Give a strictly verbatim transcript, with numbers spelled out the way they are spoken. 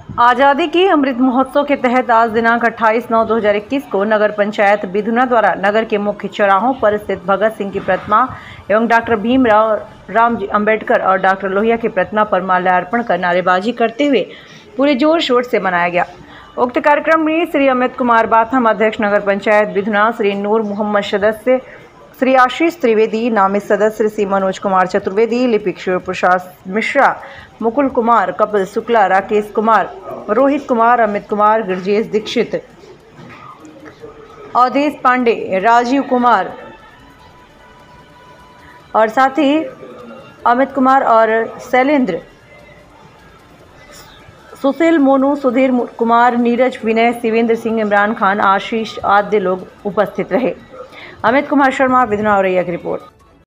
आज़ादी की अमृत महोत्सव के तहत आज दिनांक अट्ठाईस नौ दो हज़ार इक्कीस को नगर पंचायत बिधुना द्वारा नगर के मुख्य चौराहों पर स्थित भगत सिंह की प्रतिमा एवं डॉक्टर भीमराव रामजी अंबेडकर और डॉक्टर लोहिया की प्रतिमा पर माल्यार्पण कर नारेबाजी करते हुए पूरे जोर शोर से मनाया गया। उक्त कार्यक्रम में श्री अमित कुमार बाथम अध्यक्ष नगर पंचायत बिधुना, श्री नूर मोहम्मद सदस्य, श्री आशीष त्रिवेदी नामित सदस्य, श्री मनोज कुमार चतुर्वेदी, लिपिक शिव प्रसाद मिश्रा, मुकुल कुमार, कपिल शुक्ला, राकेश कुमार, रोहित कुमार, अमित कुमार, गिरजेश दीक्षित, अवधेश पांडे, राजीव कुमार और साथ ही अमित कुमार और शैलेंद्र, सुशील, मोनू, सुधीर कुमार, नीरज, विनय, शिवेंद्र सिंह, इमरान खान, आशीष आदि लोग उपस्थित रहे। अमित कुमार शर्मा, बिधुना औरैया की रिपोर्ट।